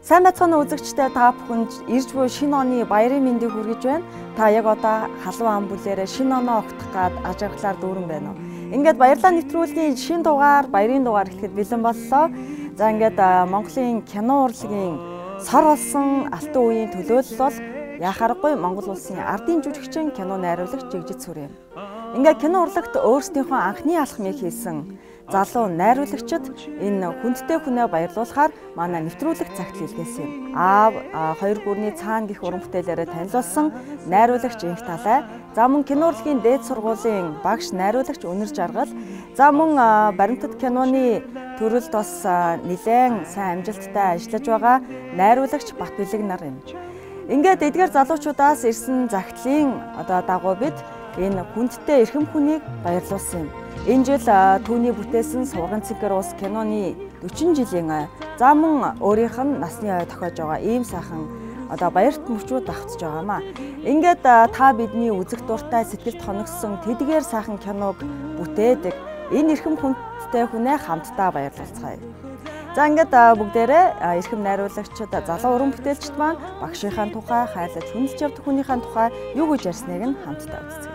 Сайн байцгаана үзэгчдээ та бүхэнд ирж буй шинэ оны баярын мэндийг хүргэж байна. Та яг одоо халуун ам бүлээрээ шинэ оноо огтох гад аж аргалаар дүүрэн байна уу? Ингээд баярлалаа нэвтрүүлгийн шинэ дугаар, баярын дугаар ихэд бэлэн боллоо. За ингээд Монголын кино урлагийн сор болсон алтан үеийн төлөөлөл бол яхаарахгүй Монгол улсын ардын жүжигчин кино найруулагч Жигжит Сүр юм. Ингээд кино урлагт өөрсдийнхөө анхны алхмыг хийсэн залуу найруулагчид энэ хүндтэй хүнээ баярлуулахаар манай нэвтрүүлэг цагт илгээсэн юм. Аав 2 гүрний цаана гих уран бүтээлээрээ танилцуулсан найруулагч Инх Талай, за мөн кино урлагийн дээд сургуулийн багш найруулагч Үнэр Жаргал, за мөн баримтат киноны төрөлд бас нэлээд сайн амжилттай ажиллаж байгаа найруулагч Бат Бэлэг нар юм. Ингээд эдгээр залуучуудаас ирсэн загтлын дагуу бид энэ хүндтэй эрхэм хүнийг баярлуулсан юм. Энэ жил түүний бүтээсэн Сурган цэнхэр ус киноны 40 жилийн за мөн өөрийнх нь насны ой тохиож байгаа ийм сайхан баярт мөчүүд давтж байгаамаа. Ингээд та бидний үзэх дуртай сэтгэлд хоногссон тэдгээр сайхан киног бүтээдэг энэ эрхэм хүндтэй хүнээ хамтдаа баярлуулцгаая. За ингээд бүгдээрээ эрхэм найруулагчид, залуу уран бүтээлчд маань багшийнхаа тухай, хайрлаж хүндэлж явдаг хүнийхээ тухай юу гэж ярьсныг нь хамтдаа үзье.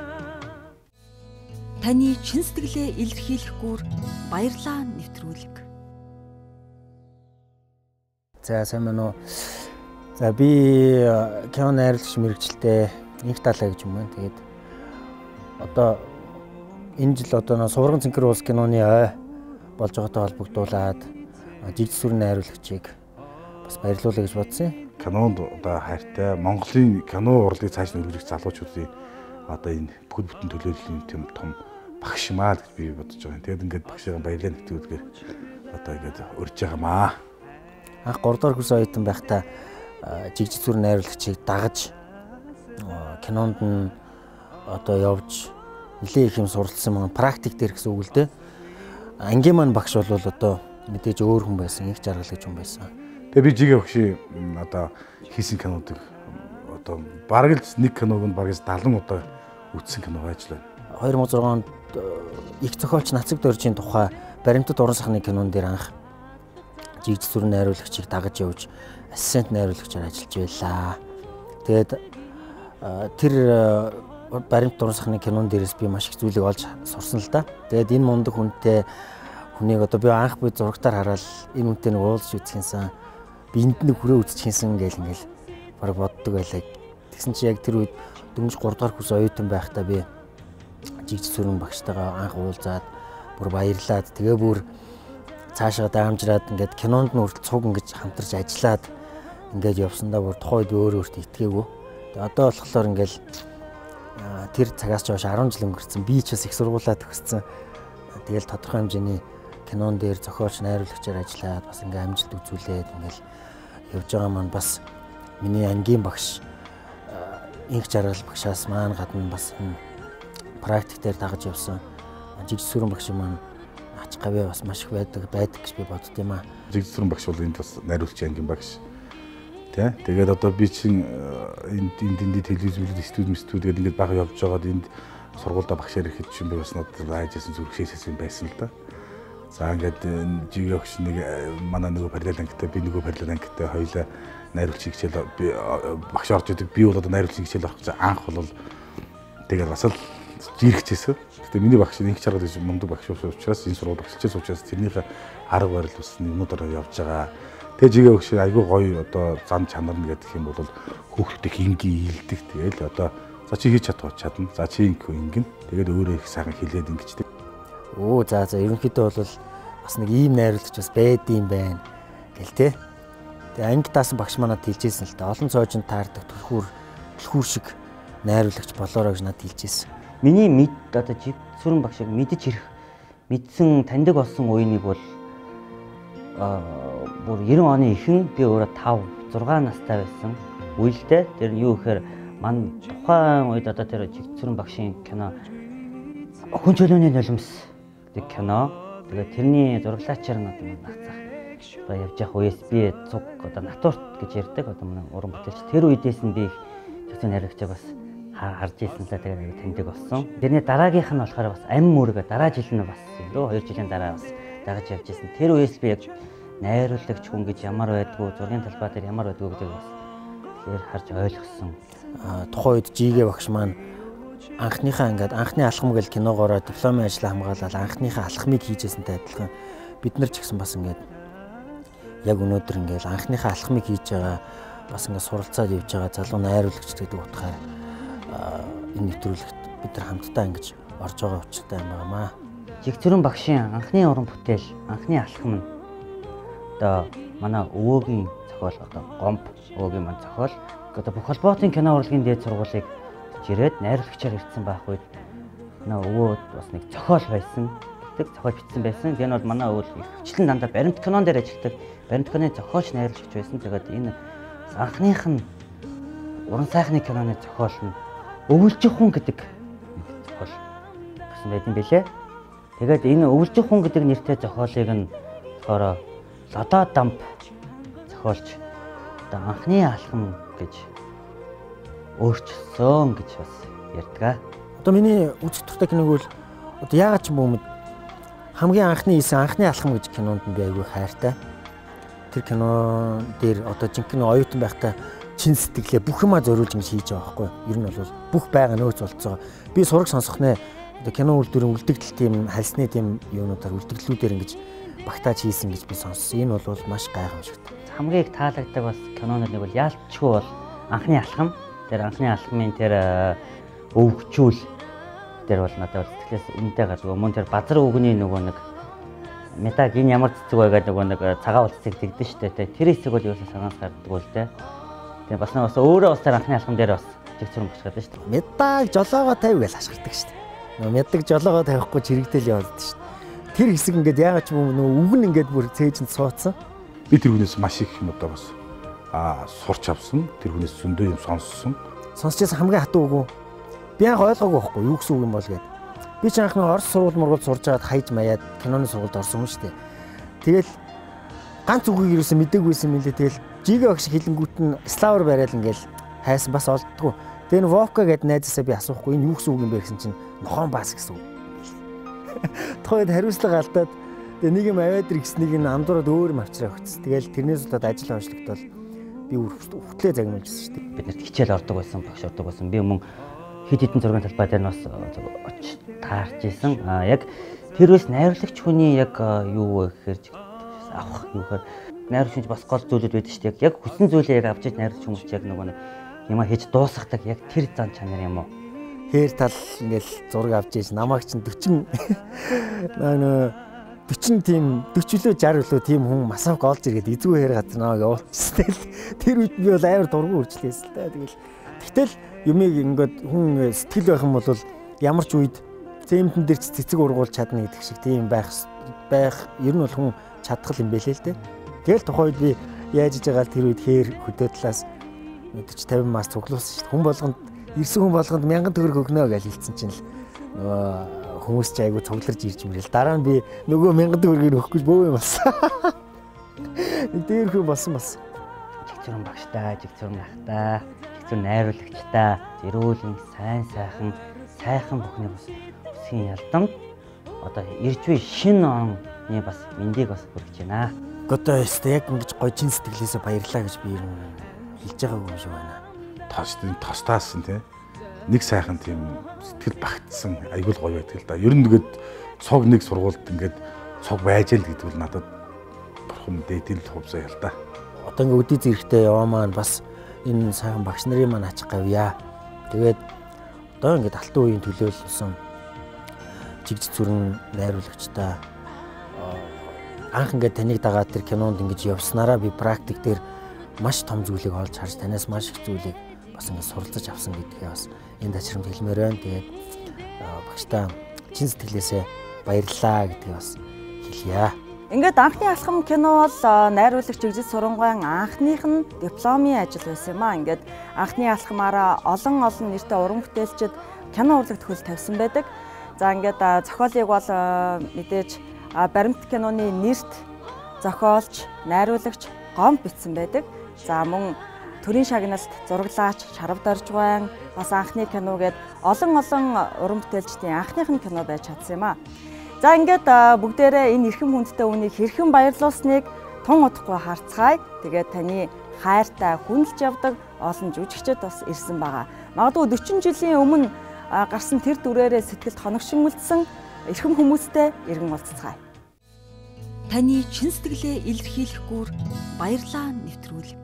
Таны чин сэтгэлээ илэрхийлэх гүр баярлалаа нэвтрүүлэг. За сайн байна уу? За би кино найруулагч мэргэжилтэй Инх Талай гэж юм байна. Тэгээд одоо энэ жил Сурган цэнхэр ус киноны ой болж байгаатай холбогдуулаад Жигжит Сүр найруулагчийг бас баярлуулъя гэж бодсон юм. Кинонд хайртай Монголын кино урлагийг цааш нь өргөх залуучуудын энэ бүхэл бүтэн төлөөллийн тийм том багш маа гэж би бодож байгаа. Тэгээд ингээд багшаа баярлалаа нэвтрүүлгээр ингээд урьж байгаамаа. Анх 3 дугаар курс оюутан байхдаа Жигжит Сүр найруулагчийг дагаж кинонд нь явж нэлээд их юм суралцсан маань практик дээр гэсэн үг л дээ. Ангийн маань багш бол мэдээж өөр хүн байсан, Инх Жаргал гэж хүн байсан. Тэгээ би жигээ багшийн хийсэн кинодыг бараг л нэг киног нь бараг 70 удаа үзсэн кино байж байна. 2006 онд их зохиолч Нацаг Доржийн тухай баримтат уран сахны кинон дээр анх Жигжит Сүр найруулагчийг дагаж явж ассистент найруулагчаар ажиллаж байлаа. Тэгээд тэр баримтат уран сахны кинон дээрээс би маш их зүйлийг олж сурсан л да. Тэгээд энэ мундаг хүнтэй хүнийг би анх зурагтаар хараад энэ үнтэй нэг уулзч үзчихсэн. Би энд нэг хүрээ үзчихсэн ингээл бараг боддог байлаа. Тэгсэн чи яг тэр үед дөнгөж 3 дугаар курс оюутан байхдаа би Жигжит Сүрэн багштайгаа анх уулзаад бүр баярлаад тэгээ бүр цаашаа даамжраад ингээд кинонд нь хүртэл цуг ингэж хамтарч ажиллаад ингээд явсандаа бүр тухайд өөртөө итгээгүй. Тэгээ одоо болохоор ингээл тэр цагаас ч хойш 10 жил өнгөрцөн. Би ч бас их сургуулаа төгссөн. Тэгэл тодорхой хэмжээний кинон дээр зохиолч найруулагчаар ажиллаад бас ингээм амжилт үзүүлээд ингээл явж байгаа маань бас миний ангийн багш Инх Жаргал багшаас маань гадна бас практик дээр дагаж явсан Жигжит Сүрэн багш маань ач гавья бас маш их байдаг гэж би бодд юм аа. Жигжит Сүрэн багш бол энд бас найруулагч ангийн багш. Тэгээд би чинь энд телевизэн студид ингээд бага явж байгаад энд сургуультай багшаар ирэхэд чинь би бас надад хайжсэн зүрхшээссэн байсан л да. За ингээд жигээ багш нэг манай нөгөө параллел ангитай, би нөгөө параллел ангитай хоёулаа найруулагч хичээл би багш орж идэг. Би бол найруулагч хичээл авах гэж анх бол тэгээд бас л жирэгчээсэн. Гэтэ миний багш Инх Жаргал гэж мундаг багш учраас энэ сургууль багшчээс учраас тэрнийхээ арга барил бас юмудаар явж байгаа. Тэгээ жигээ багш айгүй гоё зам чанар нь гэдэг юм бол хүүхдтэй ингийн ийдэг. Тэгээл за чи хийж чадна. За чи ингэн. Тэгээд өөрөө их сайхан хэлээд ингэжтэй. Оо за ерөнхийдөө бол бас нэг ийм найруулагч бас байдсан байна гэл те. Тэгээ анги таасан багш манад хэлжсэн л та. Олон цоожинд таардаг түлхүүр шиг найруулагч болоорой гэж надад хэлжсэн. Миний Жигжит Сүрэн багшийг мэдсэн таньдаг болсон үеийг бол бүр 90 оны ихэнх би өөрөө 5-6 настай байсан үедээ. Тэр нь юу гэхээр мань тухайн үед тэр Жигжит Сүрэн багшийн кино Хүн чөлөөний нулимс гэдэг кино. Тэгээд тэрний зураглаачаар нагцах явж явах USB цуг натурт гэж ярьдаг уран бүтээлч. Тэр үедээс нь би Жигжит найруулагчаа бас харж ирсэн л тэгээд таньдаг болсон. Тэрний дараагийнх нь болохоор бас Ам мөрөг дараа жил нь бас 2 жилийн дараа бас дагаж явж ирсэн. Тэр үеэс би яг найруулагч хүн гэж ямар байдгүй, зургийн талбай дээр ямар байдгүй гэдгийг бас тэгэхээр харж ойлгосон. Тухайн үед Жигээ багш маань анхныхаа ингээд анхны алхам гэл киногоороо дипломын ажил хамгаалаад анхныхаа алхмыг хийжсэнтэй адилхан бид нар ч гэсэн бас ингээд яг өнөөдөр ингээд анхныхаа алхмыг хийж байгаа бас ингээд суралцаад явж байгаа залуу найруулагч гэдэг утгаар энэ нэвтрүүлэгт бид нар хамтдаа ингэж орж байгаа учиртай юм байна. Жигцүрэн багшийн анхны уран бүтээл, анхны алхам нь одоо манай өвөөгийн зохиол одоо гомб өвөөгийн маань зохиол одоо бүх холбоотын кино урлагийн дээд сургуулийг ирээд найруулагчаар ирсэн байх үед манай өвөө бас нэг зохиол байсан. Тэг зохиол бичсэн байсан. Энэ бол манай өвөө хвчлэн дандаа баримт кинон дээр ажилладаг. Баримт киноны зохиолч найруулагч байсан. Тэгээд энэ анхных нь уран сайхны киноны зохиол нь өвөлжих хүн гэдэг зохиол гэсэн байт юм билээ. Тэгээд энэ өвөлжих хүн гэдэг нэртэй зохиолыг нь болохоор Лодоо дамп зохиолч одоо анхны алхам гэж өөрчилсөн гэж бас ярьдаг. Одоо миний үзэх дуртай киног бол одоо яагаад ч юм бөмбөд хамгийн анхны хийсэн анхны алхам гэж кинонд нь би айгүй хайртай. Тэр кино дээр одоо жинхэнэ оюутан байхдаа чин сэтгэлээ бүх юмаа зориулж ингэж хийж байгаа байхгүй. Ер нь бол бүх байга нөөц болцоо. Би сураг сонсох нэ одоо кино үйлдвэрийн үлдэгдэл тийм хальсны тийм юунуудаар үлдэгдлүүдээр ингэж багтааж хийсэн гэж би сонссон. Энэ бол маш гайхамшигтай. Хамгийн их таалагддаг бас кинонууд нэг бол яалтчгүй бол анхны алхам. Тэр анхны алхмын тэр өвгчүүл тэр бол надад сэтгэлээс үнэтэй гардаг. Мөн тэр базар өвгний нөгөө нэг метаг энэ ямар цэцэг вэ гэдэг нөгөө нэг цагаан улцыг тэгдэж штэ. Тэр хэсэг бол ерөөсөө санаас гардаг л дээ. Тэгээ бас өөрөө бас тэр анхны алхам дээр бас жигцүрэн багш гадаг штэ. Метаг жолоогоо тавь гэж хашгирдаг штэ. Нөгөө метаг жолоогоо тавихгүй чирэгдэл явуулдаг штэ. Тэр хэсэг ингээд яагаад ч юм нөгөө үг нь ингээд бүр цээжинд суудсан. Би тэр хүнээс маш их юм одоо бас сурч авсан. Тэр хүнээс зөндөө юм сонссон. Сонсчихсан хамгийн хатуу үг үү? Би анх ойлгоогүй байхгүй юу гэсэн үг юм бол гээд. Би ч анх нэг Орос сургууль мургуул сурж байгаад хайж маяад киноны сургуульд орсон юм шүү дээ. Тэгэл ганц үгийг юусэн мдэггүйсэн мэлээ. Тэгэл Жигээ багш хэлэнгүүт нь славар барайл ингээл хайсан бас олддгүй. Тэгээ н Вовка гэд найзаасаа би асуухгүй энэ юу гэсэн үг юм бэ гэсэн чинь нохон бас гэсэн үг. Тухайд хариуцлага алдаад тэгээ нэг юм аваад ир гэснийг нь амдураад өөр юм авчраа өгсөн. Тэгэл тэрнээс удаад ажил хойшлогдол би хүртлээ загнуулжсэн шүү дээ. Бид нарт хичээл ордог байсан, багш ордог байсан. Би мөн хэд хэдэн зургийн талбай дээр бас очиж таарч исэн. Яг тэрээс найруулагч хүний яг юу вэ гэхээр авах юу гэхээр найруулагч бас гол зүйлүүд байдаг шүү дээ. Яг хүссэн зүйлээ яг авч иж найруулагч хүмүүс яг нөгөө нэг юм хийж дуусгадаг яг тэр зан чанар юм уу? Хээр тал ингээл зураг авч иж намайг чинь 40 тийм 40 лөө 60 лөө тийм хүн масавк олж иргээд эзгүй хэр газар намайг явуулчихсан. Тэр үед би бол амар дургу үржлээсэн л та. Тэгтэл юмыг ингээд хүн сэтгэл байх юм бол ямар ч үед цементэн дээр цэцэг ургуулж чадна гэдэг шиг тийм байх ер нь бол хүн чадхал юм бэлээ л дээ. Тэгэл тухайд би яаж иж байгаа тэр үед хээр хөдөө талаас 50 мас цуглуулсан шүү дээ. Хүн болгонд ирсэн хүн болгонд 1000 төгрөг өгнө гэж хэлсэн чинь л нөгөө хүмүүс ч айгу цугларч ирж мэрэл. Дараа нь би нөгөө 1000 төгрөгийг өгөх гэж бөө юм болсон. Нэг дээр хүн болсон бас. Жигцүрэн багштай, жигцүрэн ахтай, жигцүрэн найруулагчтай, эрүүлэн сайхан бүхний бас үсгийн ялдамд одоо ирж буй шинэ оны бас мэндийг бас хүргэж байна. Одоо яг ингэж гоё чин сэтгэлээсээ баярлаа гэж би хэлж байгаагүй юм шиг байна. Тостаас нь тий нэг сайхан тийм сэтгэл багтсан айгуул гоё байдаг л да. Ер нь тэгээд цог нэг сургуульд ингээд цог байж л гэдэг бол надад бурхан дээдэл хувьсаа ял да. Одоо ингээд өдий зэрэгтэй яваа маань бас энэ сайхан багш нарын маань ачих гавья. Тэгээд одоо ингээд алтан үеийн төлөөлсөн жигцүрэн найруулагчтай анх ингээд таныг дагаад тэр кинонд ингэж явснараа би практик дээр маш том зүйлийг олж харж танаас маш их зүйлийг бас ингэ суралцаж авсан гэдгээ бас энэ тачрамд хэлмээр байна. Тэгээд багштай чин сэтгэлээсээ баярлалаа гэдгийг бас хэлье. Ингээд анхны алхам кино бол найруулагч Жигзит Сурангаан анхных нь дипломын ажил байсан юм аа. Ингээд анхны алхмаараа олон нэртэй уран бүтээлчид кино урлагт хөл тавьсан байдаг. За ингээд зохиолыг бол мэдээж баримт киноны нэрт зохиолч, найруулагч гомб бичсэн байдаг. За мөн төрийн шагналт зураглаач Шарав Доржгоон бас анхны кино гээд олон уран бүтээлчдийн анхных нь кино байж чадсан юм аа. За ингээд бүгдээрээ энэ эрхэм хүндтэй үнийг хэрхэн баярлуулсныг тун удахгүй харцгаая. Тэгээд таны хайртай хүндэлж явдаг олон жүжигчид бас ирсэн байгаа. Магадгүй 40 жилийн өмнө гарсан тэр дүрээрээ сэтгэлд хоногшин үлдсэн эрхэм хүмүүстэй иргэн уулзцгаая. Таны чин сэтгэлээ илэрхийлэх гүр баярлалаа нэвтрүүлэг.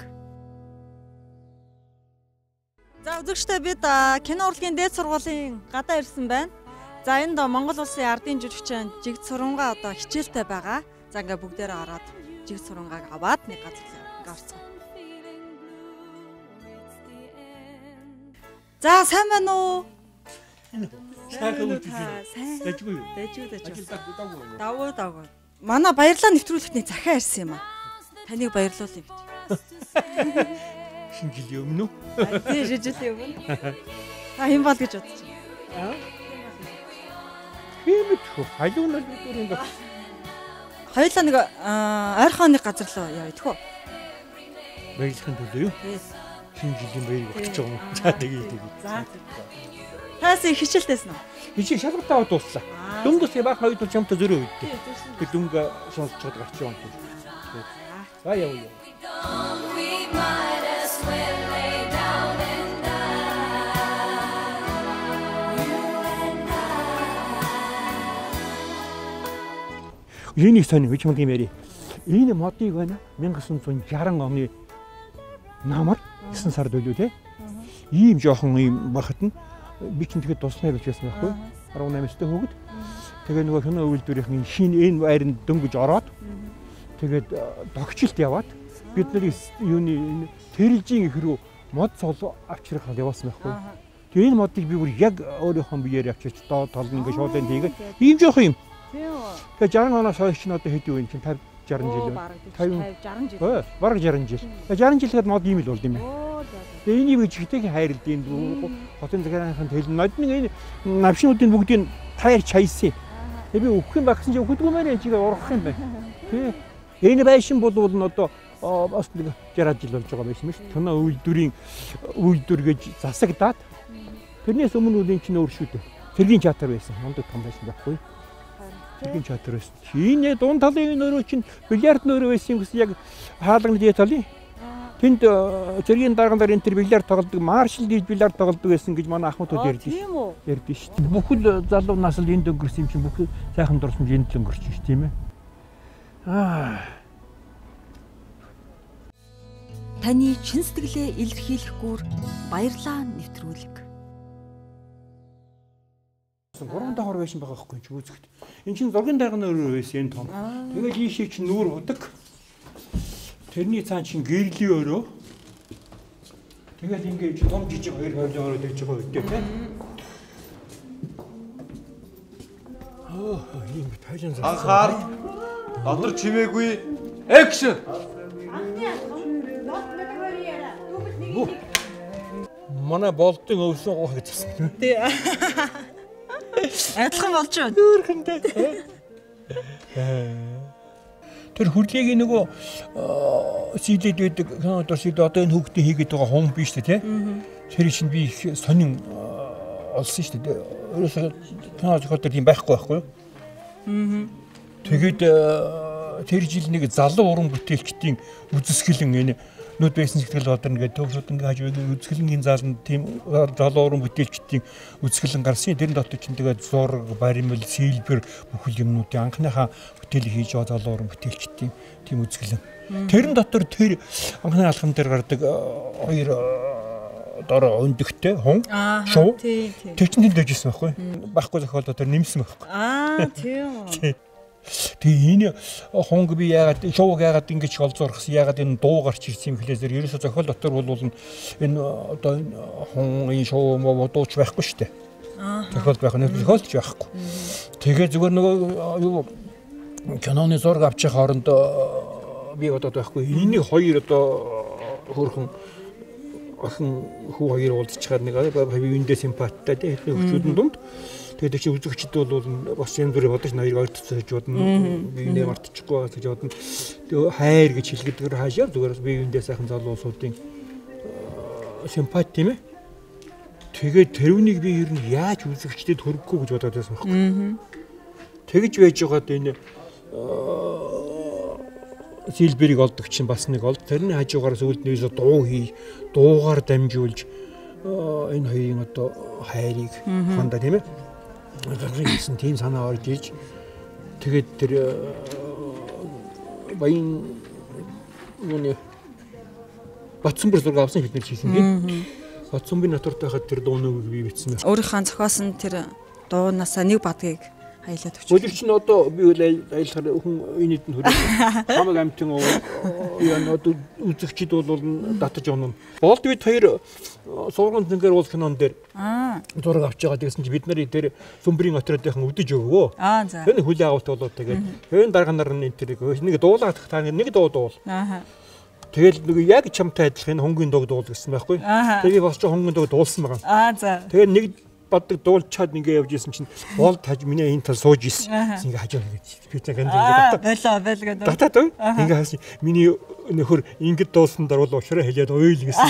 За үзэгчдээ бид кино урлагийн дээд сургуулийн гадаа ирсэн байна. За энд Монгол улсын ардын жүжигчин Жигд Сурангаа одоо хичээлтэй байгаа. За ингээ бүгдээрээ ороод Жигд Сурангааг аваад нэг газар гарцгаа. За сайн байна уу? Сайн. Дэжгүй юу? Дэжгүй. Давуу. Манай баярлалаа нэвтрүүлэхний захиа ирсэн юм аа. Таныг баярлуулъя гэж. Шинэ жилийн өмнө үү? Тийм, жилийн өмнө. Та хэн бол гэж бодож байна? Хэмэд хөө халуун л бүрийн дэ. Хоёулаа нэг ойрхон нэг газар руу явъя тэхүү. Баярлахын төлөө юу? Шинэ жилийн баярыг өгч байгаа юм. За тэгээд. За. Таас хичээлтэйсэн үү? Хичээл шалгалтаа дууслаа. Дүнгээс баг хоёр тул чамтай зөрөө өгдөө. Тэг дүнг сонсож чад гарч яваа. За явъя. Энийг сони гэж юм гэмээр. Энэ модыг байна 1960 оны намар 9 сард үлээ те. Ийм жоохон ийм бахад нь би ч тэгэхэд дуснаа болж байсан байхгүй. 18 өстэй хөвгөд. Тэгээ нөгөө кино үйлдвэрийн шинэ энэ байранд дөнгөж ороод тэгээд догчлолт яваад бид нарыг юуны тэрэлжийн их рүү мод цол авчрах явуулсан байхгүй. Тэгээ энэ модыг би бүр яг өөрийнхөө биеэр авчирч доод тал нь ингээ шоолын тийгээд ийм жоох юм. Тэгээ 60 оноос хойш ч одоо хэд юу юм чинь 50 60 жил. 50 60 жил. Бараг 60 жил. Тэгээ 60 жилгээд мод ийм л болд юм байна. Тэгээ энийг би жигтэйг хайрлд энэ хотын захиргааны хэлэн нодны энэ навшнуудын бүгдийг таяр чайсан. Тэгээ би өгөх юм багсан чи өгдөггүй мэн чигээ ургах юм байна. Тэгээ энэ байшин бол одоо бас 60 жил болж байгаа байсан юм шүү. Кино үйлдвэр гэж засагдаад тэрнээс өмнө үлийн чинь өөр шүү дээ. Цэргийн театр байсан. Мондод том байсан байхгүй. Цэргийн театр байсан. Энэ дунд талын нөрөө чинь бильярд нөрөө байсан гэсэн яг хаалганы дээд талын. Тэнд цэргийн дарганаар энэ төр бильярд тоглодог, маршал гэж бильярд тоглодог байсан гэж манай ахмадууд ярьдээ. Тийм үү? Ярьдээ шүү дээ. Бүхэл залуу нас л энд өнгөрсөн юм чинь бүхэл сайхан дурсамж энд л өнгөрч шүү тийм ээ. Таны чин сэтгэлээ илэрхийлэх гүр баярлалаа нэвтрүүлэг. 3 давхар байшин байгаа байхгүй ч үзэхэд. Энд чинь зургийн дарганы өрөө байсан энэ том. Тэгээд ийшээ чинь нүүр будаг. Тэрний цаан чинь гэрлийн өрөө. Тэгээд ингээд том жижиг хоёр хойлын өрөө дэж байгаа үедээ тийм. Ийм тайлан зас. Анхаар. Дотор чимээгүй. Экшн. Манай болдын өвсөн гоох гэсэн. Тий. Адилхан болж байна. Өөрхөндөө. Тэр хүрлийг нөгөө сийлээд байдаг одоо сийлээд одоо энэ хүүхдээ хийгээд байгаа хум биш үү те. Тэр чинь би их сонин олсон шүү дээ. Өөрөөсөө кино зохиолдол юм байхгүй юу? Тэгээд тэр жил нэг залуу уран бүтээлчдийн үзэсгэлэн энэ нүд байсан сэтгэл бодорно гэдэг төгсөд ингээ хажууг үзэсгэлэнгийн зааланд тийм залуу уран бүтээлчдийн үзэсгэлэн гарсан. Тэрэн дотор чинь тэгээд зураг, баримл, сэлбэр бүхэл юмнуудын анхныхаа бүтээлийг хийж байгаа залуу уран бүтээлчдийн тийм үзэсгэлэн. Тэрэн дотор тэр анхны алхам дээр гардаг хоёр дороо өндөгтэй хун шуу. Тэр чинь тэндээжсэн байхгүй. Баггүй зохиолдоо тэр нэмсэн байхгүй. Тийм. Тэгээ энэ хонг би яагаад шууг яагаад ингэж олзуурхсан яагаад энэ дуу гарч ирсэн юм хэлээс ерөөсө зохиол дотор бол энэ одоо хон энэ шуу дууч байхгүй шүү дээ. Зохиол байх нь зохиолч байхгүй. Тэгээ зүгээр нөгөө юу киноны зураг авчих хооронд би одоо байхгүй энийг хоёр одоо хөрхөн охин хүү хоёр уулзчихаар нэг биеиндээ симпаттай тийм хөвчүүдэн дунд. Тэгээд чи үзэгчд бол бас юм зүрэ бодож наяр ойртцож бодно. Биенээ мартчихгүй гэж бодно. Тэгээ хайр гэж хэлгэдгээр хаашаа зүгээр биеиндээ сайхан залуусуудын симпати тийм ээ. Тэгээд тэрвнийг би ер нь яаж үзэгчдэд хөрөхгүй гэж бодоод байсан байхгүй. Тэгж байж байгаад энэ Силберийг олдог чинь бас нэг ол. Тэрний хажуугаар сүүлд нээсээ дуу хий, дуугаар дамжуулж энэ хоёрын одоо хайрыг хандаа тийм ээ. Гэсэн тийм санаа орж иж тэгээд тэр баян нүний Батсумбар зураг авсан бид нар хийсэн тийм. Батсумбын натуртай хад тэр дууныг бий бичсэн. Өөрийнхөө зохиосон тэр дуунаас нэг бадгийг хаялаад өгч. Өдөр чинь одоо би үл айлхаар хүн энэд нь хүрээ. Хамаг амтын яа одоо үзэгчд бол татаж онно. Болд бид хоёр сургууль зингээр уул кинон дээр зураг авч байгаа. Тэгсэн чи бид нар тэр Сүмбрийн отродынхан өдөж өгөө. За. Тэр хүлээ авалт болоод тэгээд энэ дарга нар энэ тэрийг нэг дуулаад та нэг дуул. Тэгэл нэг яг чамтай адилхан хонгийн дог дуул гэсэн байхгүй. Тэгээ бас ч хонгийн дог дуулсан байгаа. За. Тэгээ нэг бадаг дуулчаад ингээ явж исэн чинь болд хаж миний энэ тал сууж исэн. Ингээ хажуу гэж би тэг ингээ болоо гэдэг. Татаад ингээ хаас миний нөхөр ингээд дуулсан дараа уушраа хэлээд ойл гэсэн.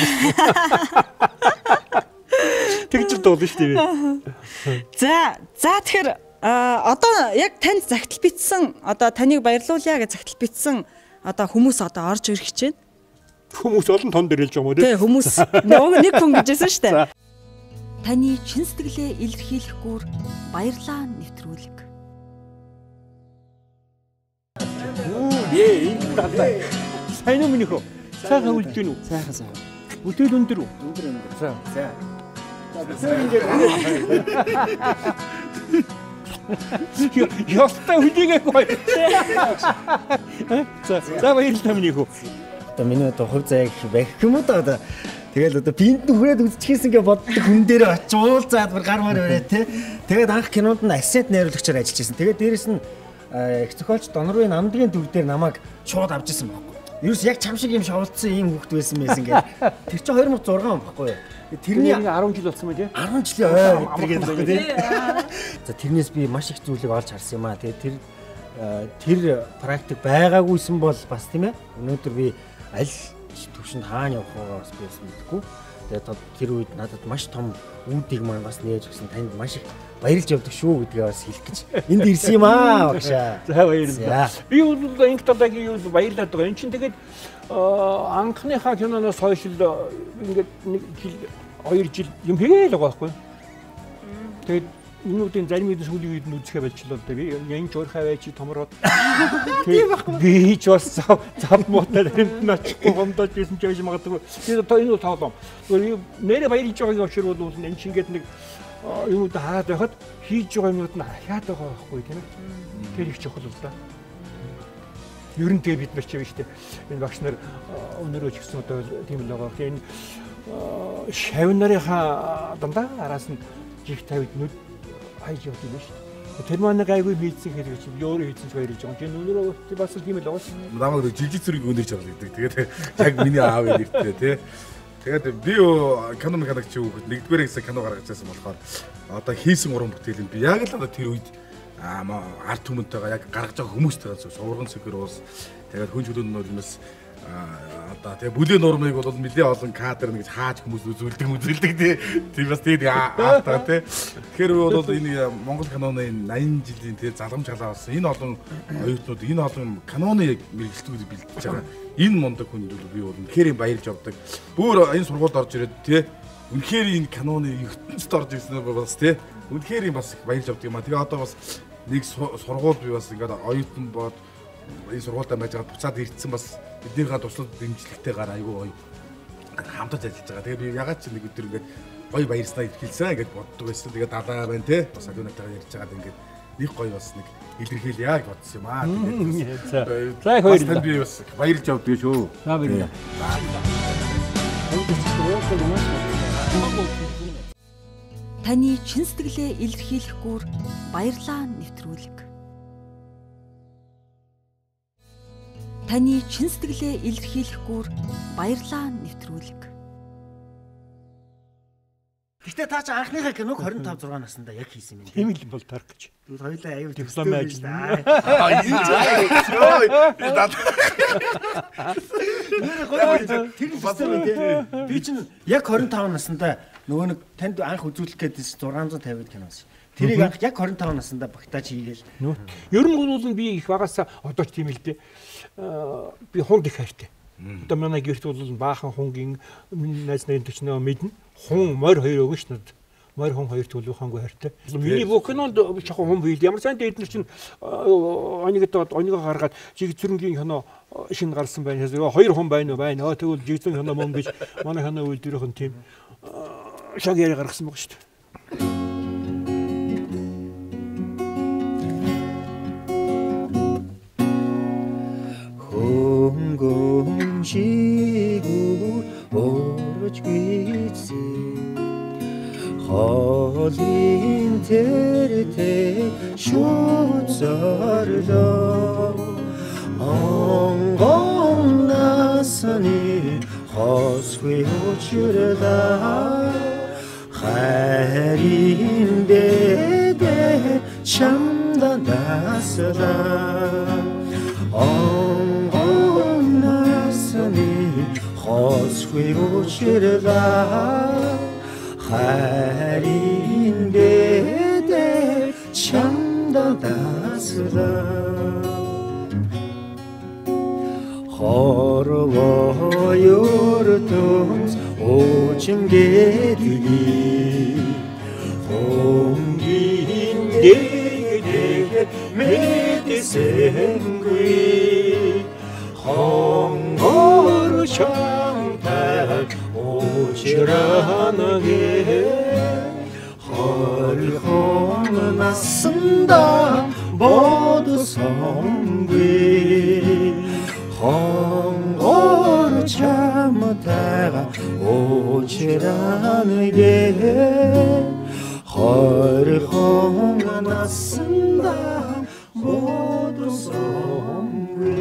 Тэгж дуулна шүү дээ. За тэгэхээр одоо яг танд загтал бичсэн одоо таныг баярлуулъя гэж загтал бичсэн одоо хүмүүс одоо орж ирэх гэж байна. Хүмүүс олон тон дээр хэлж байгаа юм уу тий хүмүүс нэг хүн гэжсэн шүү дээ. Таны чин сэтгэлээ илэрхийлэхгүйр баярлаа нэвтрүүлэг. Энэ талаа. Сайн уу минийхөө? Сайхан үлдэж гинүү? Сайхан. Бүтээл өндөр үү? За. Ястаа хүлээгээгүй. За баярлалаа минийхөө. Одоо миний одоо хувь заяа гэх байх юм уу да. Тэгэл одоо бинт нүрээд үзчихсэн гэж боддог хүн дээр очиул заад гар мар өрөө те. Тэгээд анх кинонд нь ассистент найруулагчаар ажиллаж байсан. Тэгээд дээрэс нь их зохиолч Донорвын намдгийн дүр дээр намайг шууд авч ирсэн байхгүй. Ерөөс яг чам шиг юм шовлцсон ийм хүүхд байсан гэдэг. Тэр чинь 2006 он байхгүй юу? Тэрний 10 жил болсон мэй тий? 10 жилийн ойр гэдэг тий. За тэрнээс би маш их зүйлийг олж харсан юм аа. Тэгээд тэр практик байгаагүйсэн бол бас тийм ээ. Өнөөдөр би аль төвшөнд хаана явах вэ бас би мэдэхгүй. Тэгээд тэр үед надад маш том үүдийг маань бас нээж өгсөн танд маш их баярлж явдаг шүү гэдгээ бас хэлэх гэж энд ирсэн юм аа багшаа. За баярлалаа. Би бол инх тадагийн юу баярлаад байгаа. Энд чинь тэгээд анхныхаа киноноос хойш л ингээд 1 жил юм хийгээл байгаа байхгүй. Тэгээд минутын зарим хэдэн сүүлийн үед нь үзэхэ болчихлоо дээ. Би янз жуурхай байж томроод. Тийм байхгүй. Би ч бас зав мотор хэмтнаач гомдож байсан ч байж магадгүй. Тэгээд одоо энэ тоглоом. Нэрэ баярлж байгааг авчир бол энэ шингээд нэг юмуд хараад байхад хийж байгаа юмуд нь ахаад байгаа байхгүй тийм ээ. Тэр их чухал л да. Ер нь тэгээ бид нар ч юм шүү дээ. Энэ багш нар өнөрөө ч гэсэн одоо тийм л байгаа. Тэгээ энэ шавь нарынхаа дандаа араас нь жих тавид нүд хайж явдаг юм шүү дээ. Тэр маань гайгүй хийцэн хэрэг чи өөрөө хийцэн ч баярлж байгаа. Чи өнөрөө бас тийм л байгаа шүү. Намайг жижиг зүрийг өнөрч байгаа гэдэг. Тэгээд яг миний аав нэртэй тий. Тэгээд би кино механикч хүүхэд нэгдүгээр хэсэг кино гаргаж байсан болохоор одоо хийсэн уран бүтээлийг би яг л одоо тэр үед арт түмэнтэйгээ яг гаргаж байгаа хүмүүстэйгээ сурган сэхэр уус тэгээд хүн чөлөөнд нь бол юмс одоо тэгээ бүлээн нурмыг бол нэлээ олон кадр нэгж хааж хүмүүс үзүүлдэг тийм бас тэгээд аалтаа тий. Тэгэхээр бол энэ Монгол киноны 80 жилийн тэгээ залгамж халаа болсон энэ олон оюутнууд энэ олон киноны яг мэрэгчлүүд бэлдэж байгаа энэ мундаг хүнд би бол үнэхээр баярлж авдаг. Бүр энэ сургуульд орж ирээд тий үнэхээр энэ киноны ертөнцид орж ирсэн бас тий үнэхээр бас баярлж авдаг юм а. Тэгээ одоо бас нэг сургууль би бас ингээд оюутан бод энэ сургуультай байж байгаа буцаад ирсэн бас эднийхээ туслах дэмжлэгтэйгээр айгүй гоё хамтад ажиллаж байгаа. Тэгээ би ягаад ч нэг өдөр ингээд гоё баярснаа илэрхийлсэн ингээд боддог байсан. Тэгээ далаа байна те бас агуунатайгаа ярьж байгаад ингээд нэг гоё бас нэг илэрхийлье гэж бодсон юм аа. За их баярлалаа. Би бас баярлж авдаг шүү. За баярлалаа. Таны чин сэтгэлээ илэрхийлэхгүйр баярлаа нэвтрүүлэг. Таны чин сэтгэлээ илэрхийлэхгүйр баярлаа нэвтрүүлэг. Гэтэ та ч анхныхаа киног 25 6 наснда яг хийсэн юм. Тийм л бол тарах гэж. Хоёулаа аюул диплом ажил. Би чинь яг 25 наснда нөгөө нэг танд анх үзүүлэх гээд 650 киноос. Тэрийг анх яг 25 наснда багтааж хийгээл. Ер нь бол би их багасаа одоо ч тийм л дээ. Би хунд их хайртай. Одоо манай гэрт бол баахан хунгийн найз нарын төчнөө мэднэ. Хун морь хоёр өгнө ш надад. Морь хүн хоёр төлөвхөнгүй хайртай. Миний боконд чахаа хүн бийл ямар сайн дээд нар чинь онёгоо гаргаад жигзүрэнгийн хоноо шинэ гарсан байна. Хоёр хүн байна уу? Байна. Тэгвэл жигзүрэн хоноо мөн гэж манай хоноо үйлдвэрийн тийм шаг яри гаргасан баг шүү дээ. Хөнгөмжигүр орж гисээ Холын тэртээ шууд зарлаа Онгон насны хосгүй учраа хайрын дэдэ чамда наслаа Онгон насны хосгүй учраа хайрын дэдэ чамда наслаа Хорвоо юртус очингэдгий Хонгийн дэдэ мэдсэнггүй Хонгор шамтаг очранагэ Хорхон насанда бодсонгүй Хонгор чамтага очранагэ Хорхон насанда бодсонгүй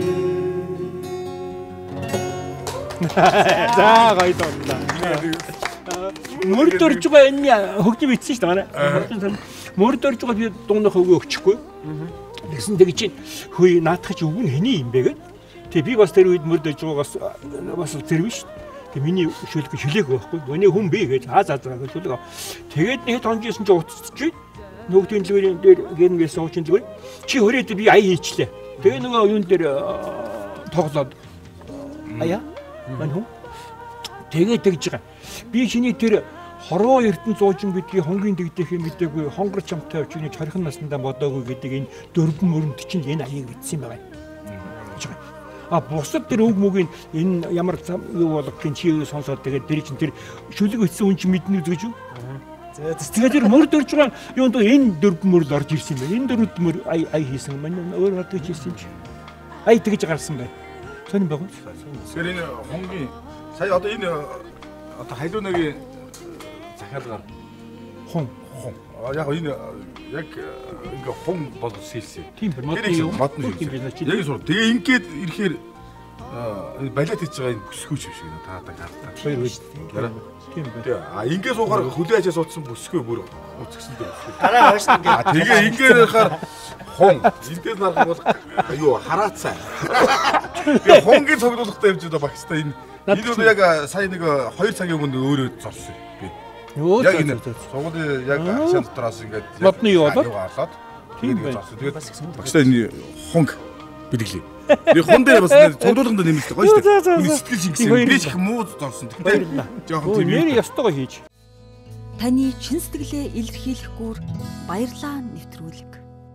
За гоё дуулаа. Мөрд орж байгаа энэ хөгжим ицсэн шүү дээ манай. Мөрд орж байгаа би дуунах өгөө өгчихгүй. Тэгсэн тэгж чинь хөөе наадах чи өгнө хэний юм бэ гэд. Тэгээ би бас тэр үед мөрд орж байгаагаас бас зэрвэн шүү. Тэгээ миний шүлэг шүлээг байхгүй. Өний хүн бэ гэж за гэж шүлэг. Тэгээд нэг тонжсэн чи уцчих. Нөгөөдийн дэлгүүрийн дээр гэрнээс суучин дэлгүүр. Чи хөрөөд би ая хийчлээ. Тэгээ нөгөө юун дээр тоглоод ая мань хүн тэгээд тэгж байгаа. Би чиний тэр хорвоо эрдэн зуужин гэдгийг хонгийн дэгдэх юм мэдээгүй хонгор чамтай авч чиний чорхон наснда бодоогүй гэдэг энэ дөрвөн мөрөнд чинь энэ аяыг бичсэн байгаа. А бусад тэр үг мөгийн энэ ямар юу болох гин чи сонсоод тэгээд тэр чинь тэр шүлэг өтсөн хүн чинь мэднэ гэж юу? Тэгээд тэр мөрд орж байгаа юунд энэ дөрвөн мөрөл орж ирсэн юм байна. Энэ дөрвөн мөр ая хийсэн мань өөр хадаж ирсэн чи. Ая тэгж гарсан байна. Сонин баг. Тэгэхээр энэ хонгийн сая одоо энэ одоо халуунагийн захиалгаар хон яг энэ яг ингээ хон болгож хийлсэн. Тийм модны юу? Модны юм байна. Яг сур. Тэгээ ингээд ирэхээр балет хийж байгаа энэ бүсгүйч юм шиг таадаг хартаа. Хоёр үед. Тийм байна. А ингээ суугаар хүлээ ажаа суудсан бүсгүй бүр үцгсэн дээ. Дараа хойш ингээ. Тэгээ ингээ хахаар хон эндээс нарах бол юу хараацаа. Би хонгийн цогцолттой явж байгаа багстай энэ бол яг сая нэг 2 цагийн өмнө өөрөө зорсон би. Яг энэ цогцолын яг ашиг дотроос ингээд модны юу болоод тийм зорсон. Тэгээд багстай энэ хонг бэлгэлээ. Би хон дээр бас цогцолтонд нэмэлт гоё шүү дээ. Миний сэтгэл шингэсэн. Би ч их муу зорсон. Тэгтээ жоохон тийм нэр ястайгаа хийж. Таны чин сэтгэлээ илэрхийлэхгүйр баярлаа нэвтрүүлэг.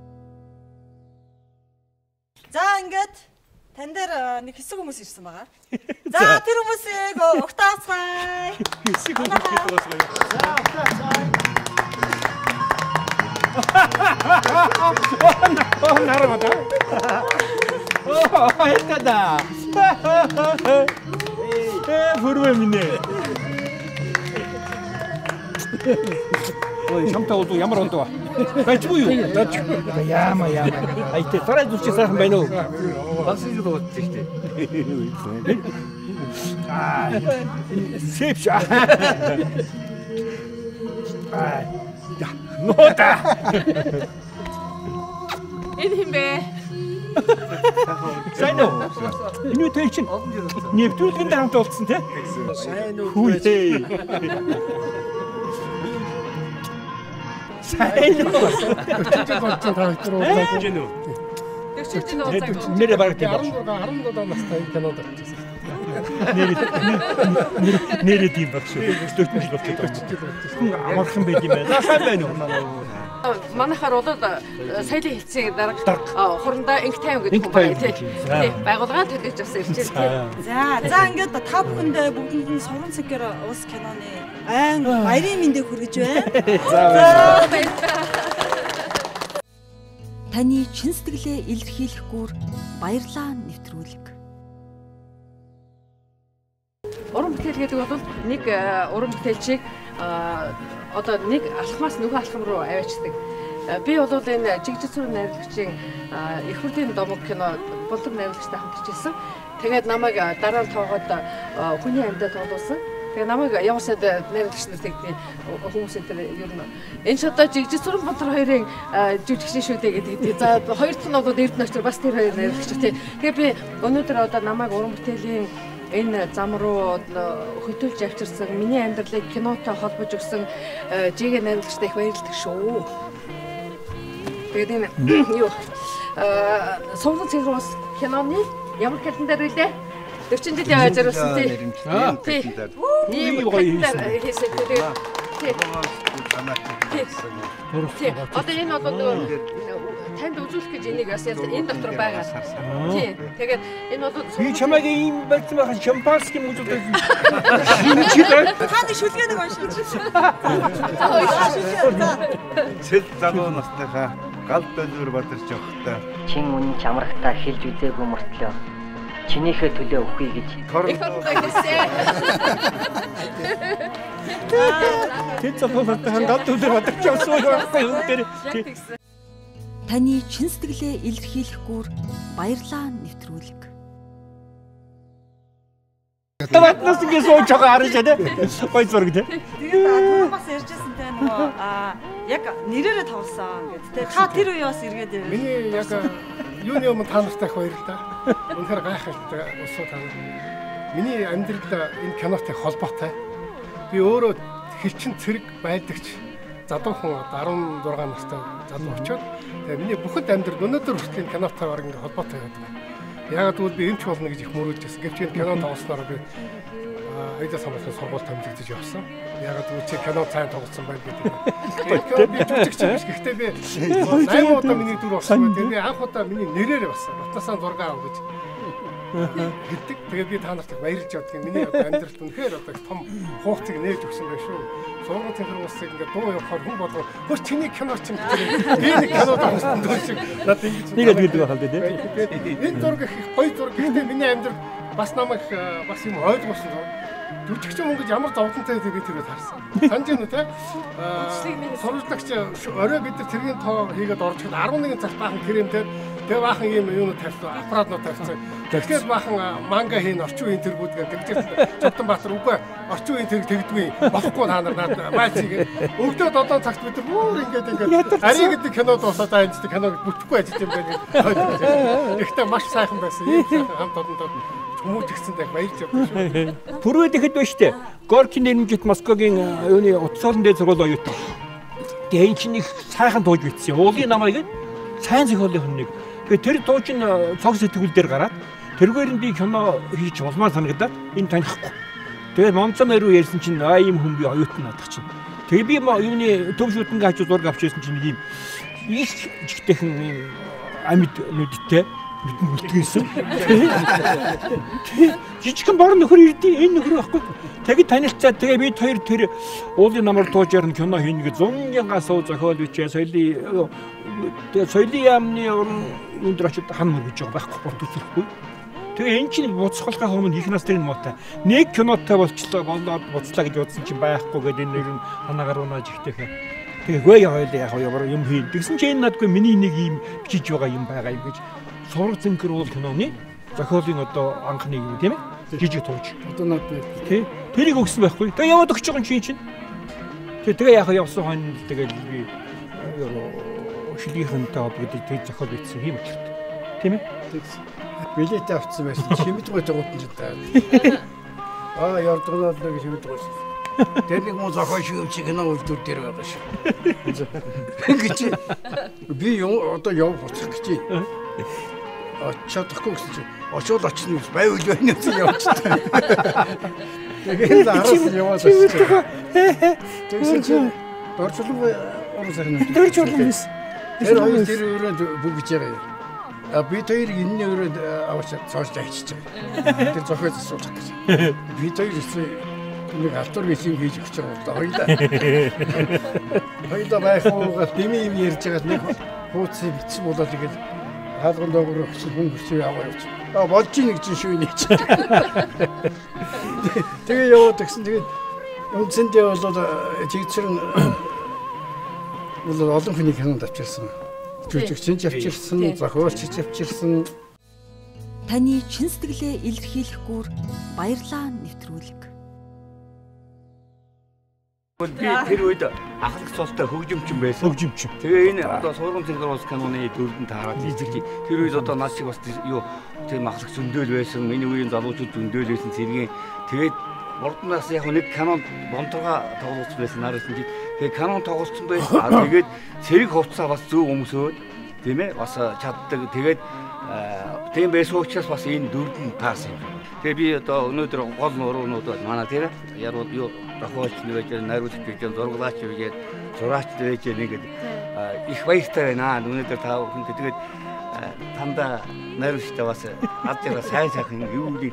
За ингээд тань дээр нэг хэсэг хүмүүс ирсэн байгаа. За тэр хүмүүсийг угтаацгаая. Хэсэг хүмүүс угтаацгаая. За угтаацгаая. Нарамата. Айтада. Бүрвэ минь. Ой, шамтаа бол ямар ондоо. Бачгүй юу? Яама. Айтэ тарай зүрчээ сайхан байна уу? Бас ингэ дуудаж штэ. Сэвш. Нота. Энэ хин бэ? Сайн уу? Энэ юу тэр чинь? Нэвтрүүлгийн хамт болцсон те? Сайн уу? Хүүтэй. сайн болсон. 40 жил болж байгаа та хоёр уулзаагүй. Гэнэ үү? 40 жил уулзаагүй. Нэрээ бараг тийм. 17 настай кинод очсон. Нэрээ тийм багш. 40 жил болчихсон. Амархан байд юм байна. Сайн байна уу? Манайхаар бол соёлын хэлцээний дарга хурандаа инх тайван гэдэг хүн байна тий. Байгууллага төлөж бас ирж байна тий. За ингээд та бүхэндээ бүгдэнд нь суран цэгэр ус киноны айн баярын мэндийг хүргэж байна. Таны чин сэтгэлээ илэрхийлэхгүйр баярлаа нэвтрүүлэг. Уран бүтээл гэдэг бол нэг уран бүтээлчийг одоо нэг алхмаас нөгөө алхам руу аваачдаг. Би бол энэ жигжиг сүрэн найруулагчийн их хурлын домог кино болдог найруулагчтай хамтарч ирсэн. Тэгээд намайг дараа нь тоогоод хүний амьдад тоглуулсан. Тэгээд намайг явсад найруулагч нар тэгтээ хүмүүсийн тэр ер нь энэ ч одоо жигжиг сүрэн Бонтор хоёрын жүжигчин шүү дээ гэдэг. За хоёр дахь нь бол Эрдэнэ очир бас тэр хоёр найруулагч тий. Тэгээд би өнөөдөр одоо намайг уран бүтээлийн энэ зам руу хөтөлж авчирсан миний амьдралыг кинотой холбож өгсөн жигээ найруулагчтай их баярлалдаг шүү. Тэгээд энэ юу Сувлын цэгэр ус киноны ямар календар вэ? 40 жил явж ирсэн тий. Ийм календар хийсэн тэгээд тий. Одоо энэ бол танд үзүүлэх гэж энийг бас энэ дотор байгаа. Тий. Тэгээд энэ бол би чамайг ийм байсан байх шампанский үзүүлдэг. Шинжлэх Таны шүлгээнийг уншиж. Цэл залуу насныхаа гал бэлвэр бадарч явахдаа Чин үнэн чамрагтаа хэлж үзээгүй мөртлөө чинийхээ төлөө өгөхгүй гэж. их ортой гэсэн. тэд залуустай гал бэлвэр бадарч явсан байхгүй юу тэр. Таны чин сэтгэлээ илэрхийлэхгүйр баярлаа нэвтрүүлэг. Таватнаас ингэ сууж байгаа харж байна. Гой зураг тий. Тэгээд түрүү бас ярьжсэн те нөгөө яг нэрээрээ тавсан гэдэг те. Та тэр үе бас эргээд ирээ. Миний яг юуны өмнө та нартай их баярлалаа. Үнэхээр гайхалтай усуу та нар. Миний амьдрал энэ кинотой холбоотой. Би өөрөө хилчин цэрэг байдагч залуу хүн 16 настай залуу очоод тэгээ миний бүхэл амьдрал өнөөдөр хүртэл кинотой баг ингээ холбоотой байдаг. Яг тэгвэл би эмч болно гэж их мөрөөдж байсан. Гэвч энэ кино тоглосноор би Айда самбарын сургууль томилогдож явсан. Яг тэгвэл чи кино цаан тоглосон байл гэдэг. Тэгээд би жүжигч биш. Гэхдээ би 8 удаа миний дүр болсон. Тэгээд би анх удаа миний нэрээр болсон. Утасаа зураг аав гэж гэдэг. Тэгээд би та нарт баярлж явдаг. Миний одоо амьдралд үнэхээр одоо том хугацааг нээж өгсөн байх шүү. Сургууль цэнхэр усыг ингээд дуу явахаар хүн болго хөөс чиний кино чинь гэдэг. Би нэг кино тоглосон дөө шиг надад ингэж нэгэд гэдэг байх л дээ. Энэ зураг их гоё зураг. Гэхдээ миний амьдрал бас намайг бас юм ойлгуулсан. Жүжигч юм гэж ямар зовлонтой байдгийг би тэрээр харсан. Санаж байна уу те? Сурвалжлагч орой бид нар тэргийн тоо хийгээд орж ихэд 11 цаг баахан кремтэй тэгээ баахан юм юунууд тавьсан, аппаратнууд тавьсан. Тэгэхээр баахан манга хийн орчин үеийн тэргүүд гэдэг Цогтон Баатар үгүй орчин үеийн тэрэг тэгдэггүй болохгүй та нар надад майчигээ өгдөө 7 цагт бид бүр ингээд ари гэдэг кинод усаад ажилладаг киног бүтэхгүй ажиллаж юм байна. Гэхдээ маш сайхан байсан. Ийм хамт олондоо хүмүүс тэгсэндээ баярлж явдаг шүү. Пүрвэд ихэд байна штэ. Горкийн нэрмжит Москвагийн юуны утсаалан дээр зургуул оюутан. Тэгээ энэ чинь их сайхан дууж битсэн. Уулын намайг сайн зохиолын хүн нэг. Тэгээ тэр дууч нь цог сэтгүүл дээр гараад тэргээр нь би кино хийж улмаа санагдаад энэ танихгүй. Тэгээ Монцом руу ярьсан чинь ийм хүн би оюутан надах чинь. Тэгээ би юуны төв шүтэнгийн хажуу зураг авч ирсэн чинь ийм их жигтэйхэн ийм амьд нүдтэй бидний үлдгээсэн. Жижигхэн бор нөхөр ирдээ энэ нөхөр байхгүй. Тэгээд танилцаад тэгээ бид хоёр тэр уулын намар туужаар нь кино хийнэ гэж 100 гасуу зохиол бичээ соёлын яамны өндөр очиж хан мөргөж байгаа байхгүй бод үзэхгүй. Тэгээ эн чинь буцхалхаа өмнө их настрын муутай. Нэг кинотой болчлоо болоод буцлаа гэж бодсон чинь байхгүй гэдэг энэ нэр нь ханаагаар унаж ихтэйхэ. Тэгээ гүй яг юм хийн. Тэгсэн чинь энэ надгүй миний нэг юм бичиж байгаа юм байгаа юм гэж Сургууль цэнхэр уул киноны зохиолын одоо анхны юм тийм ээ жижиг тууж Одоо надад тий тэрийг өгсөн байхгүй. Тэгээ яваад өгч байгаа юм чинь. Тэгээ яг явсан хойно тэгэл би шилийнхэнтэй гэдэг тэг зохиол бичсэн юм байна. Тийм ээ. билет авчихсан байсан. Шимэд гойж байгаа юм чинь. Ярдгнаад нэг шимэд гойсон. Тэр нэг муу зохион шивч кино үйлдвэр дээр байгаа шүү. Ингэж би одоо явах буцах гэж. Очиодохгүй гэсэн чинь очиод очно гэж байвал байна гэсэн явчихсан. Тэгээд араас яваад очсон. Тэгсэн чинь дөржлөө орон сайхан. Дөржлөө. Тэр хоёр тэр өрөөнд бүгж байгаа. Би тэр энэ өрөөнд аваад цааш ажиллаж байгаа. Тэр зохиол засуулах гэж. Би тэр нэг алтур гэлийг хийж өгч байгаа бодлоо. Хоёулаа байхуугаа дими юм ярьж байгаа нэг хууцыг бичсэн болоод тэгээд хаалган доогоор очиж хүн гэрчээ аваа явууч. Болж ийн гэж шүү нээч. Тэгээ яваад гисэн тэгээд үндсэндээ болоод жигцэрэн бол олон хүний кинонд авчирсан. Жүжигчинч авчирсан, зохиолч авчирсан. Таны чин сэтгэлээ илэрхийлэхгүйр баярлаа нэвтрүүлэг. Би тэр үед ахлах цолтой хөгжимчин байсан. Хөгжимчин. Тэгээ энэ одоо сургууль цэнхэр улс киноны дөрөвдөн таараад хийж. Тэр үед одоо нас шиг бас юу тийм ахлах зөндөөл байсан. Миний үеийн залуучууд зөндөөл байсан цэргийн. Тэгээд урднаас яг нэг кинонд бонторга тоглуулсан байсан нараас нь. Тэгээ кинон тоглуулсан байсан. Тэгээд цэрэг хувцаа бас зөв өмсөөд тийм ээ бас чаддаг. Тэгээд тийм байсан учраас бас энэ дөрөвдөн таарсан юм. Тэгээ би одоо өнөөдөр гол нуруунууд манай тийм ярууд юу зохиолч нэгэж найруулагч гэж зурглаач гэж зураач гэж нэгэд их баяртай байна. Өнөөдөр та бүхэнд тэгээд танда найруулагчтай бас ад яраа сайн сайхан юу нэг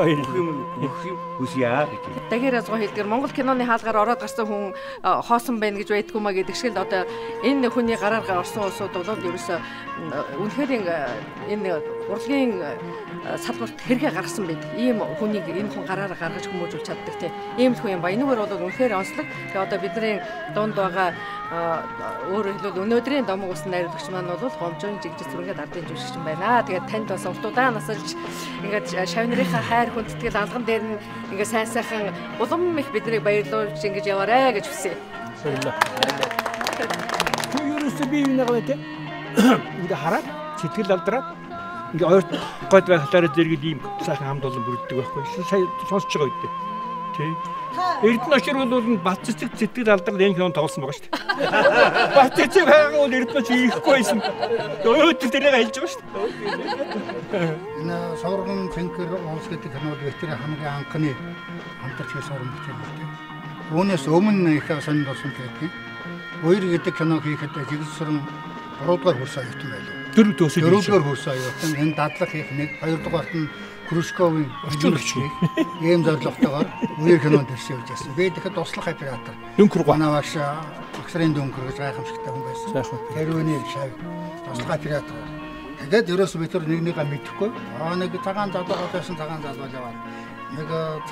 хүсье гэж. Тэгэхээр азгоо хэлдгэр Монгол киноны хаалгаар ороод гарсан хүн хоосон байна гэж байдгүй маа гэдэг шиг л одоо энэ хүний гараар орсон улсууд бол ерөөсөө үнэхээр энэ урлагийн салбарт хэрэгэ гаргасан байдаг. Ийм хүнийг энэ хүн гараараа гаргаж хүмүүжүүлж чаддаг тийм. Ийм л хүн юм ба. Энэгээр бол үнэхээр онцлог. Тэгээ одоо бидний дунд байгаа өөрөөр хэлбэл өнөөдрийн домог усан найруулагч маань бол гомжон жигжиг зүрхэнгээд ардын жүжигч юм байна. Тэгээд танд бас уртудаа насалж ингээд шавнырийнхаа хайр хүндэтгэл алган дээр нь ингээд сайн сайхан улам их биднийг баярлуулж ингэж яваарэ гэж хүсье. Баярлалаа. Юурээс би энэ нэг тийм. Ингээд хараад сэтгэл алдраад ингээ ойр гойд байхлаараа зэрэгэл ийм сайхан хамт олон бүрддэг байхгүй. Сая сонсож байгаа үед. Тий. Эрдэнэчэр бол бат цэцэг сэтгэл алдраад энэ кинонд тоглосон байгаа шүү дээ. Бат цэцэг хайгаа бол эрдэнэч ирэхгүй байсан. Өөдөл тэрийг хэлж байгаа шүү дээ. Энэ Соргон Цэнхэр улс гэдэг кинод ветер хамгийн анхны хамтарч хийсэн уран бүтээл үү. Үүнээс өмнө их сонд болсон гэдэг. Хоёр гэдэг кино хийхэд жигсэрэн 3 дугаар хүрсэн аюутан байлаа. Дөрөвдүгээр хүрсэн аюутан энэ дадлах хийх нэг, хоёрдугаарт нь Крушковын орчуулагч ийм зорилготойгоор үеэр кинонд ирсэн явж байсан. Би тэгэхэд туслах оператор. Манаваш агсрын дүнкэр гэж гайхамшигтай хүн байсан. Тэрүүний шав туслах оператор. Тэгээд ерөөсөө бид нар нэг нэгэ мэдэхгүй. Нэг цагаан залуу байсан цагаан залуу яваад. Нэг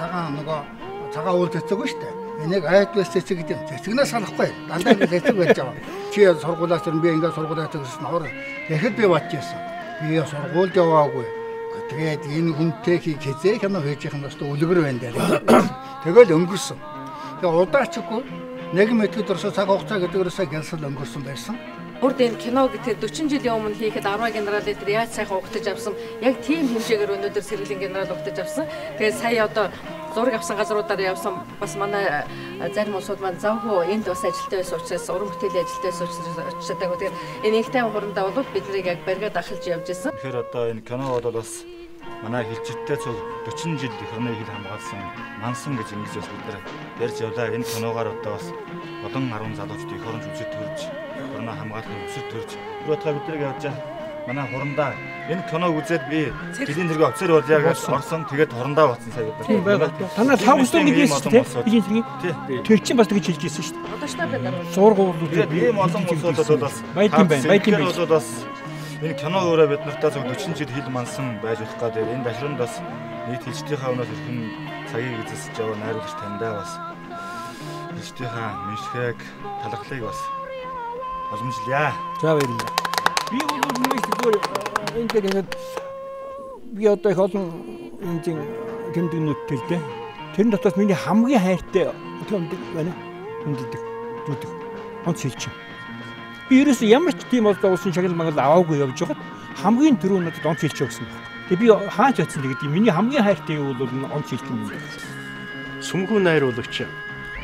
цагаан уул цэцэг ба штэ. Энийг айдвас цэцэг гэдэг. Цэцэгнээс санахгүй. Дандаа ингэ цэцэг байж байгаа. Чи сургуулиас би ингээд сургуулиас гэсэн нөр. Тэгэхэд би батчихсан. Би сургуульд яваагүй. Тэгээд энэ хүнтэй хизээ кино хийж явах нь бас үлгэр байна даа. Тэгэл өнгөрсөн. Тэгээд удаачгүй нэг мэтгэд орсоо цаг хугацаа гэдгээрээс гялсал өнгөрсөн байсан. Бүрд энэ кино гэдэг 40 жилийн өмнө хийхэд 10 генерал лидер яаж сайхан угтаж авсан. Яг тийм хэмжээгээр өнөөдөр сэргэлийн генерал угтаж авсан. Тэгээд сая одоо зураг авсан газруудаар явсан бас манай зарим улсууд маань завгүй энд бас ажилттай байсан учраас уран бүтээлийн ажилттай байсан учраас очиж байгаа. Тэгээд энэ их тайван хурандаа бол биднийг яг баригад ахалж явж байсан. Тэгэхээр одоо энэ кино бол бас манай хэлчилттэй цул 40 жил их орны хил хамгаалсан мансан гэж ингэж бас бид нар ярьж явлаа. Энэ киногоор одоо бас олон 10 залуучууд их орон жүжиг төрж орноо хамгаалахын өсөлт төрж өөрөөр бид нар явж байгаа манай хурандаа энэ киног үзээд би жилийн зэрэг офицер бол яг орсон тэгээд хурандаа батсан сая бид нар. Танаа тавсан нэг юм шүү дээ. Жилийн зэрэг. Тэр чинь бас тэгж хэлж ирсэн шүү дээ. Одоо ч надад сургуулиуд ийм олон улсууд бол бас баятын бол бас энэ кино өөрөө бид нартай зөв 40 жил хил мансан байж болох гэдэг. Энэ башранд бас нийт хэлжтийнхаа өнөөс ирхэн цагийг эзэлсэж байгаа найруулагч таньдаа бас хэлжтийнхаа мишхэг талхлыг бас оломжлъя. За баярлалаа. Би бол нэг зүгээр энэ тэгээд би одоо их олон энэ гэмтгнүүдтэй л дээ. Тэрэн дотроос миний хамгийн хайртай томд байна. Хүндэлдэг. Зүудэх. Онц хэлчих. Би ерөөсөө ямар ч тийм бол улсын шагнал мангал аваагүй явж байгаад хамгийн түрүү надад онц хэлчих өгсөн байна. Тэгээ би хаач очсон тэгээд миний хамгийн хайртай юу бол онц хэлчих юм. Сүмхүү найруулагч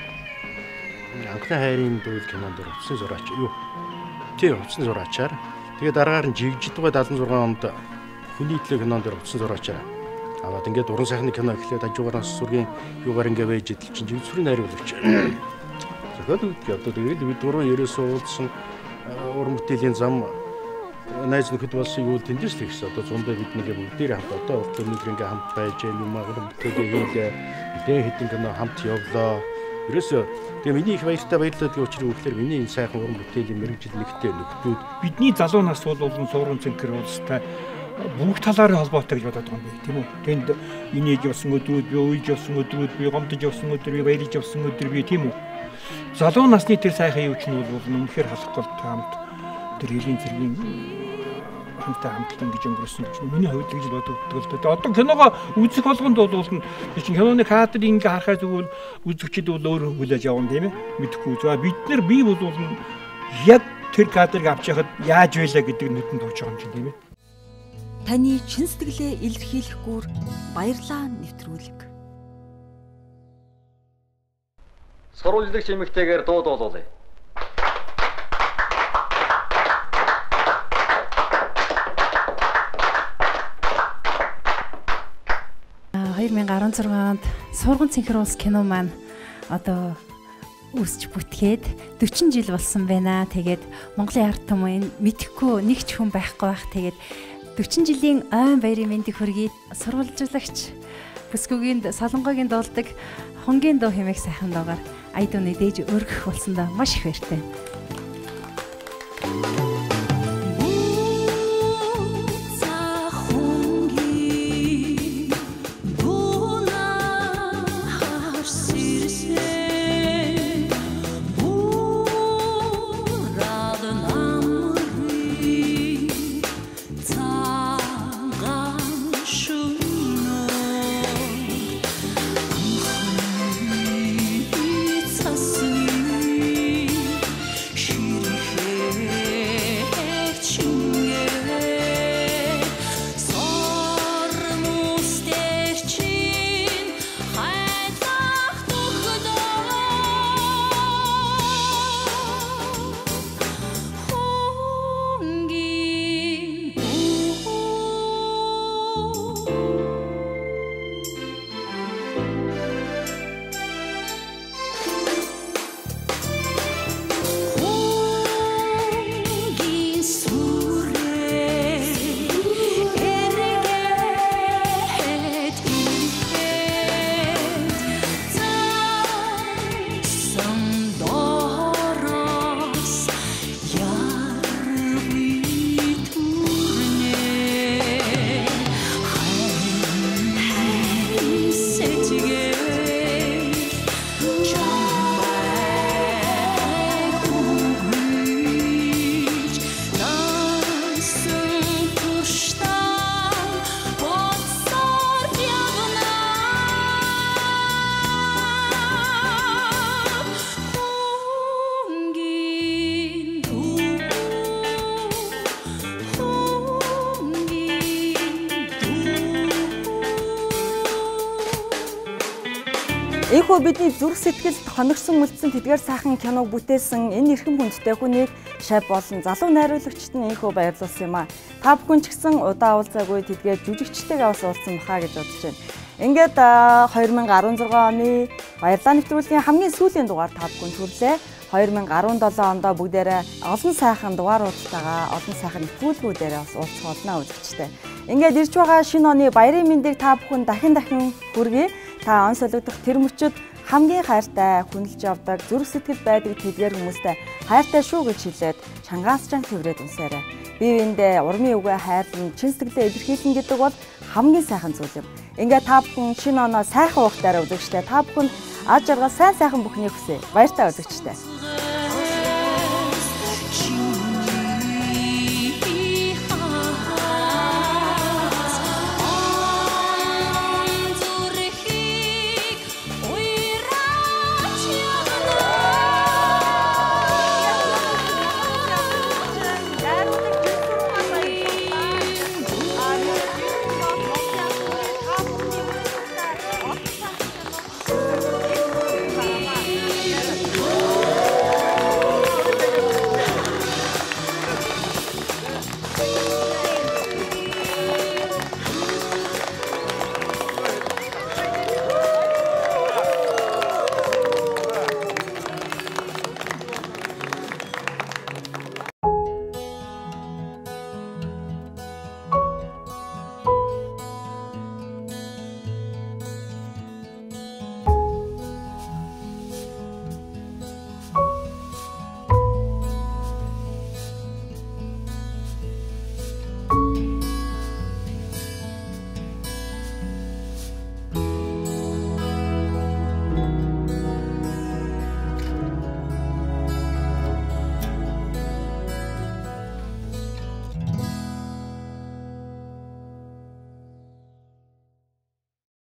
анхны хайрын дуу кинонд хувцсан зураач юу? Тийм хувцсан зураачаар. Тэгээ дараагаар нь жигжидгой 76 онд хүний төлөө кинонд хувцсан зураачаар. Аваад ингээд уран сайхны кино эхлээд хажуугаараас сүргийн юугаар ингээд байж идэл чинь жигсүрийн найруулагч. Зохиол үүдээ одоо тэгээд бид дөрөв ерөөсөө уулзсан уран бүтээлийн зам найз нөхөд болсон юу тэндээс л ихсэн. Одоо зундаа бид нэгэ бүгдээр хамт одоо өнөөдөр ингээд хамт байж юм уран бүтээлээ хийлээ. Мэдээ хэдэн кино хамт явлаа. Ерөөсөө тэгээ миний их баяртай баярлалаа гэж учрыг өгөхлөөр миний энэ сайхан уран бүтээлийн мэрэгжил нэгтэй нөхдүүд бидний залуу нас бол суурин цэнхэр улстай бүгд талаараа холбоотой гэж бодоод байгаа юм байна тийм үү. Тэнд инээж явсан өдрүүд би уйлж явсан өдрүүд би гомдож явсан өдөр би баярлж явсан өдөр би тийм үү. Залуу насны тэр сайхан юуч нь бол үнэхээр халахгүй хамт тэр хэлийн цэргийн хамтлагийн гэж өнгөрсөн гэж миний хувьд гэж боддог л дээ. Одоо киногоо үзэх болгонд бол чинь киноны кадрыг ингээ харахаар зүгээр үзэгчд бол өөр хүлээж явна тийм ээ. Мэдэхгүй. За бид нар би бол яг тэр кадрыг авч яхад яаж байлаа гэдэг нүдэнд тууж байгаа юм чинь тийм ээ. Таны чин сэтгэлээ илэрхийлэхгүйр баярлаа нэвтрүүлэг. Сурвалжлагч эмэгтэйгээр дууд болуулъя. А 2016 онд Сурган цэнхэр улс кино маань одоо үүсч бүтгээд 40 жил болсон байна. Тэгээд Монголын ард түмэн мэдхгүй нэг ч хүн байхгүй байх. Тэгээд 40 жилийн ойн баярын мэндийг хүргэе. Сурвалжлагч Бүсгүйгийн Солонгогийн дуулдаг Хонгийн дуу хэмээх сайхан дуугаар ая дууны дээж өргөх болсондоо маш их баяртай. Ийхүү бидний зүрх сэтгэлд хоногсон үлдсэн тэдгээр сайхан киног бүтээсэн энэ эрхэм хүндтэй хүнийг шав болон залуу найруулагчид нь ийхүү баярлуулсан юм а. Та бүхэн ч гэсэн удаа уулзаагүй тэдгээр жүжигчтэйгээ бас уулзсан бахаа гэж бодож байна. Ингээд 2016 оны баярлалаа нэвтрүүлгийн хамгийн сүүлийн дугаар та бүхэнд хүрлээ. 2017 онд бүгдээрээ олон сайхан дугааруудтайгаа олон сайхан нэвтрүүлгүүдээр бас уулзах болно үзэгчтэй. Ингээд ирж байгаа шинэ оны баярын мэндийг та бүхэн дахин хүргэе. Та он солигдох тэр мөчөд хамгийн хайртай хүнэлж явдаг зүрх сэтгэл байдаг тэдгээр хүмүүстэй хайртай шүү гэж хэлээд чангаасчан тэврээд унсаарай. Бие биендээ урмын үгээ хайрлан чин сэтгэлээ илэрхийлнэ гэдэг бол хамгийн сайхан зүйл юм. Ингээд та бүхэн шинэ оноо сайхан ухтаараа үзэгчтэй та бүхэн аж аргал сайн сайхан бүхнийг хүсье. Баяртай үзэгчтэй.